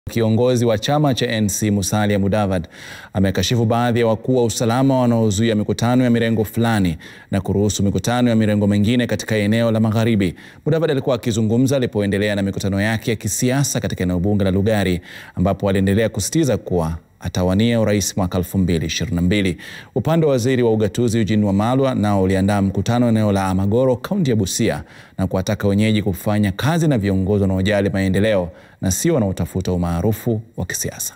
Kiongozi wa chama cha NC Musalia Mudavadi amekashifu baadhi ya wakuu wa usalama wanaozuia mikutano ya mirengo fulani na kuruhusu mikutano ya mirengo mingine katika eneo la Magharibi. Mudavadi alikuwa akizungumza alipoendelea na mikutano yake ya kisiasa katika eneo bunge la Lugari, ambapo aliendelea kusisitiza kuwa atawania urais mwaka 2022. Upande wa waziri wa ugatuzi Eugene Wamalwa nao uliandaa mkutano eneo la Amagoro, kaunti ya Busia, na kuwataka wenyeji kufanya kazi na viongozi wanaojali maendeleo na sio wanaotafuta umaarufu wa kisiasa.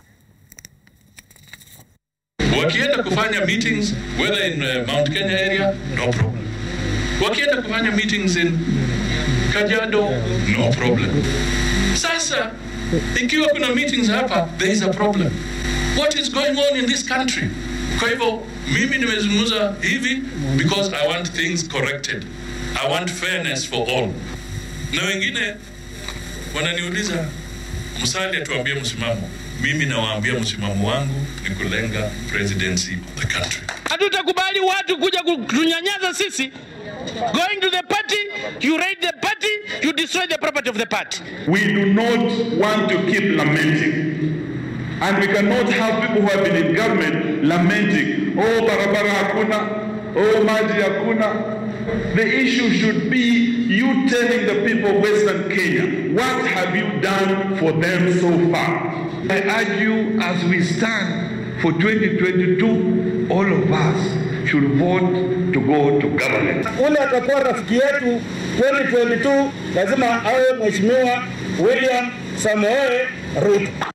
Wakienda kufanya meetings whether in Mount Kenya area, no problem. Wakienda kufanya meetings in Kajiado, no problem. Sasa ikiwa kuna meetings hapa, there is a problem. What is going on in this country? Kwa hivyo mimi nimezungumza hivi because I want things corrected. I want fairness for all. Na wengine wananiuliza, Musalia tuambie msimamo. Mimi nawaambia msimamo wangu ni kulenga presidency of the country. Hatutakubali watu kuja kutunyanyaza sisi. Going to the party, you raid the party, you destroy the property of the party. We do not want to keep lamenting. And we cannot have people who have been in government lamenting, oh, barabara hakuna, oh, maji hakuna. The issue should be you telling the people of Western Kenya, what have you done for them so far? I urge you, as we stand for 2022, all of us should vote to go to government. Ule atakuwa rafiki yetu 2022 lazima awe Mheshimiwa William Samoei Ruto.